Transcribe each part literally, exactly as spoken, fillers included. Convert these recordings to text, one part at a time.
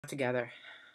Together.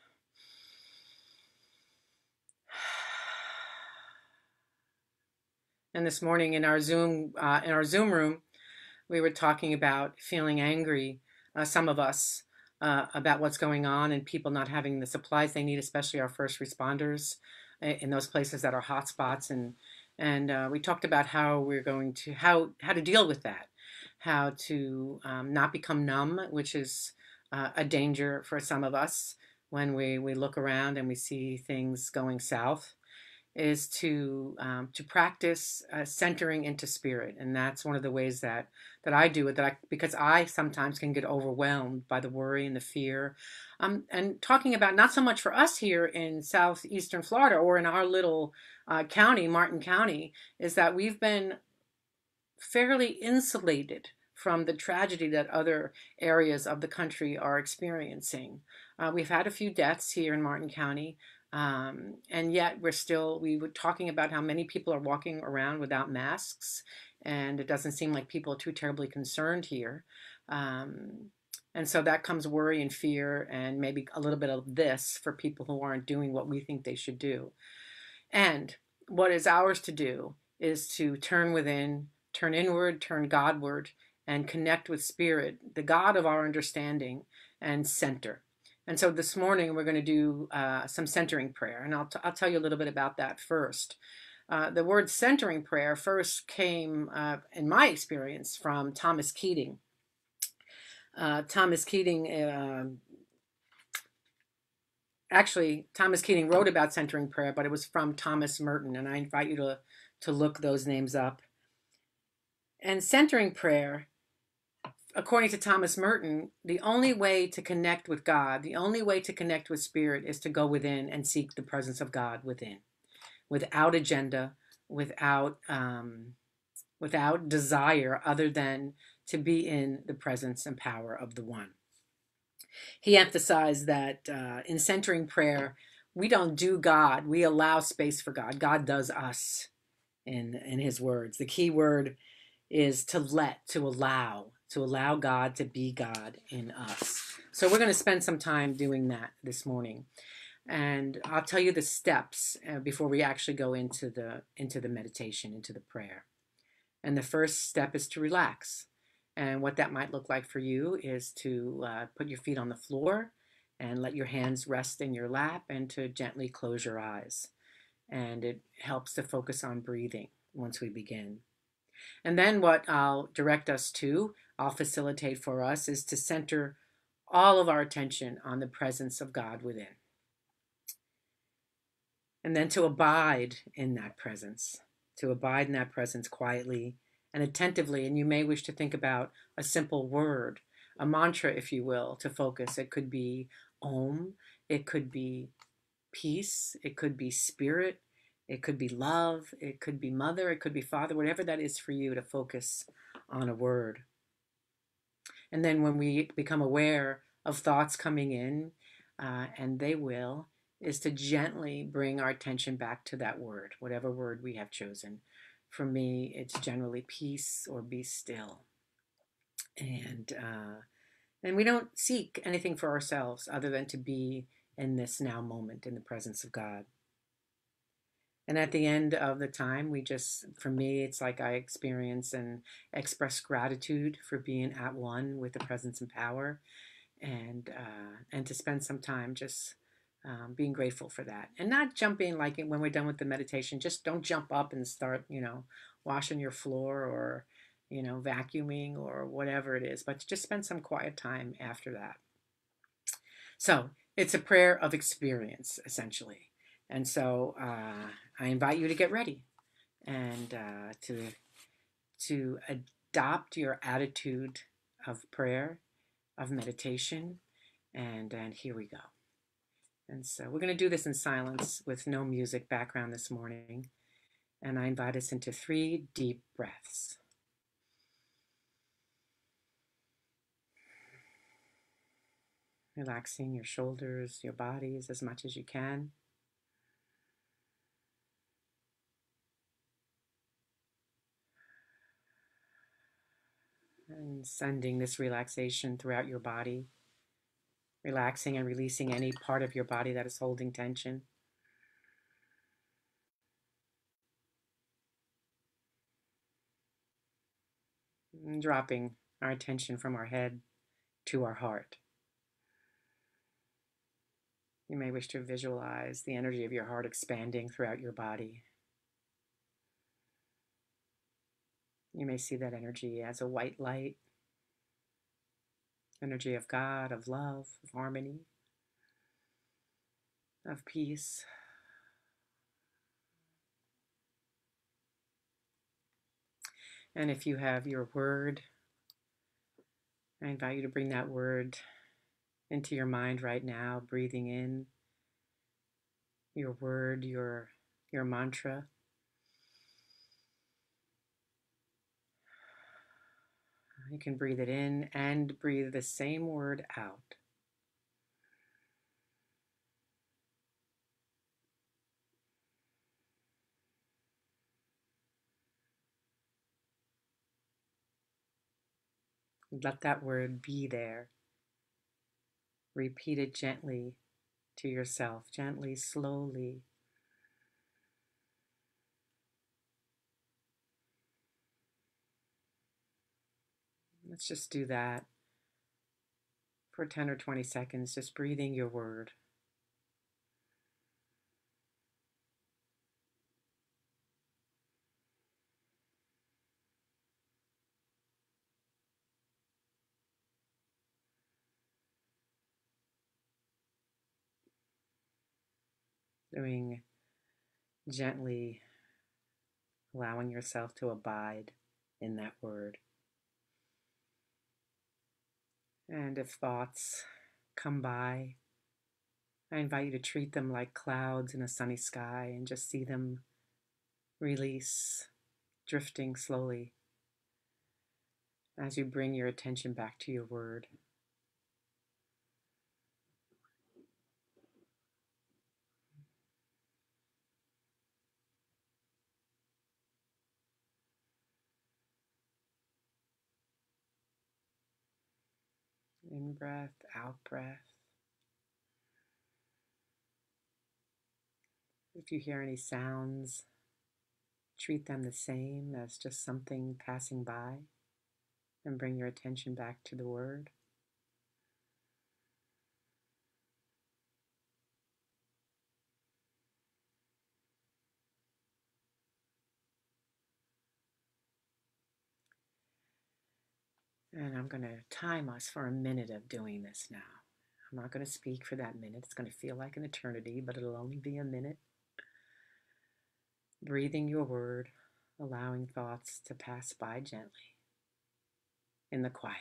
And this morning in our Zoom uh, in our Zoom room, we were talking about feeling angry, uh, some of us, uh, about what's going on and people not having the supplies they need, especially our first responders in those places that are hot spots. And and uh, we talked about how we're going to how how to deal with that, how to um, not become numb, which is uh, a danger for some of us when we we look around and we see things going south is to um, to practice uh, centering into spirit, and that's one of the ways that that I do it. That I because I sometimes can get overwhelmed by the worry and the fear, um, and talking about not so much for us here in southeastern Florida or in our little uh, county, Martin County, is that we've been fairly insulated from the tragedy that other areas of the country are experiencing. Uh, we've had a few deaths here in Martin County, um, and yet we're still, we were talking about how many people are walking around without masks, and it doesn't seem like people are too terribly concerned here. Um, and so that comes worry and fear, and maybe a little bit of this for people who aren't doing what we think they should do. And what is ours to do is to turn within, turn inward, turn Godward, and connect with Spirit, the God of our understanding, and center. And so this morning we're going to do uh, some centering prayer, and I'll, t- I'll tell you a little bit about that first. Uh, the word centering prayer first came, uh, in my experience, from Thomas Keating. Uh, Thomas Keating uh, actually, Thomas Keating wrote about centering prayer, but it was from Thomas Merton, and I invite you to to look those names up. And centering prayer, according to Thomas Merton, the only way to connect with God, the only way to connect with Spirit is to go within and seek the presence of God within, without agenda, without um, without desire other than to be in the presence and power of the One. He emphasized that uh, in centering prayer, we don't do God, we allow space for God. God does us, in, in his words. The key word is to let, to allow, to allow God to be God in us. So we're going to spend some time doing that this morning. And I'll tell you the steps uh, before we actually go into the into the meditation, into the prayer. And the first step is to relax. And what that might look like for you is to uh, put your feet on the floor and let your hands rest in your lap and to gently close your eyes. And it helps to focus on breathing once we begin. And then what I'll direct us to, I'll facilitate for us, is to center all of our attention on the presence of God within. And then to abide in that presence, to abide in that presence quietly and attentively. And you may wish to think about a simple word, a mantra, if you will, to focus. It could be Om, it could be peace, it could be spirit, it could be love, it could be mother, it could be father, whatever that is for you to focus on a word. And then when we become aware of thoughts coming in, uh, and they will, is to gently bring our attention back to that word, whatever word we have chosen. For me, it's generally peace or be still. And uh, and we don't seek anything for ourselves other than to be in this now moment in the presence of God. And at the end of the time, we just, for me, it's like I experience and express gratitude for being at one with the presence and power, and uh, and to spend some time just um, being grateful for that, and not jumping like when we're done with the meditation. Just don't jump up and start, you know, washing your floor or, you know, vacuuming or whatever it is, but just spend some quiet time after that. So it's a prayer of experience, essentially. And so uh, I invite you to get ready and uh, to to adopt your attitude of prayer, of meditation, and and here we go. And so we're going to do this in silence with no music background this morning. And I invite us into three deep breaths. Relaxing your shoulders, your bodies as much as you can. And sending this relaxation throughout your body, relaxing and releasing any part of your body that is holding tension. And dropping our attention from our head to our heart. You may wish to visualize the energy of your heart expanding throughout your body. You may see that energy as a white light, energy of God, of love, of harmony, of peace. And if you have your word, I invite you to bring that word into your mind right now, breathing in your word, your, your mantra. You can breathe it in and breathe the same word out. Let that word be there. Repeat it gently to yourself, gently, slowly. Let's just do that for ten or twenty seconds, just breathing your word. Doing gently, allowing yourself to abide in that word. And if thoughts come by, I invite you to treat them like clouds in a sunny sky and just see them release, drifting slowly as you bring your attention back to your word. In breath, out breath. If you hear any sounds, treat them the same as just something passing by and bring your attention back to the word. And I'm going to time us for a minute of doing this now. I'm not going to speak for that minute. It's going to feel like an eternity, but it'll only be a minute. Breathing your word, allowing thoughts to pass by gently in the quiet.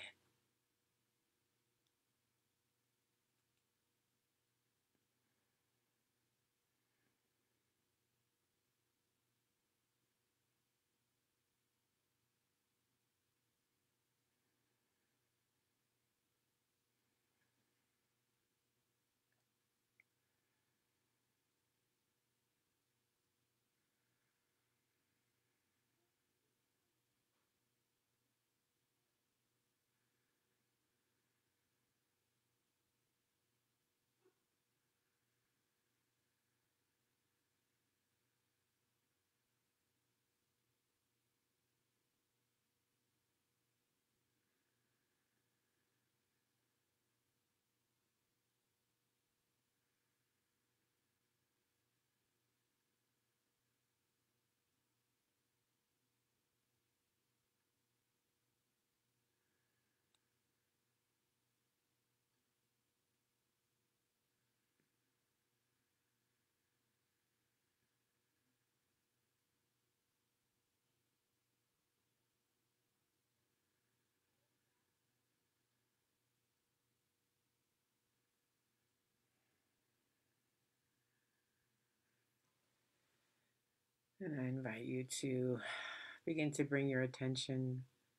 And I invite you to begin to bring your attention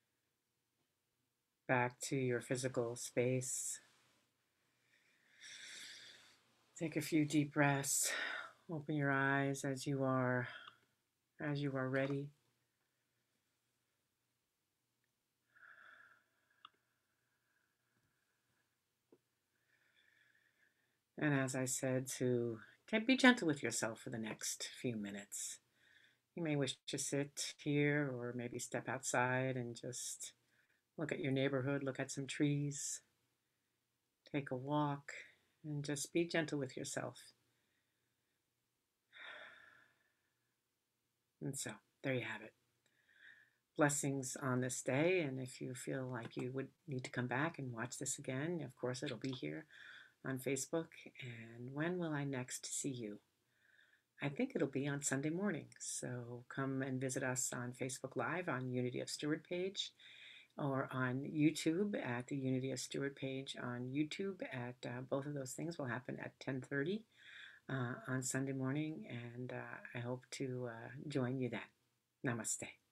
back to your physical space. Take a few deep breaths. Open your eyes as you are, as you are ready. And as I said, to be gentle with yourself for the next few minutes. You may wish to sit here or maybe step outside and just look at your neighborhood, look at some trees, take a walk, and just be gentle with yourself. And so, there you have it. Blessings on this day. And if you feel like you would need to come back and watch this again, of course, it'll be here on Facebook. And when will I next see you? I think it'll be on Sunday morning. So come and visit us on Facebook Live on Unity of Stewart page, or on YouTube at the Unity of Stewart page on YouTube. At uh, both of those things will happen at ten thirty uh, on Sunday morning, and uh, I hope to uh, join you then. Namaste.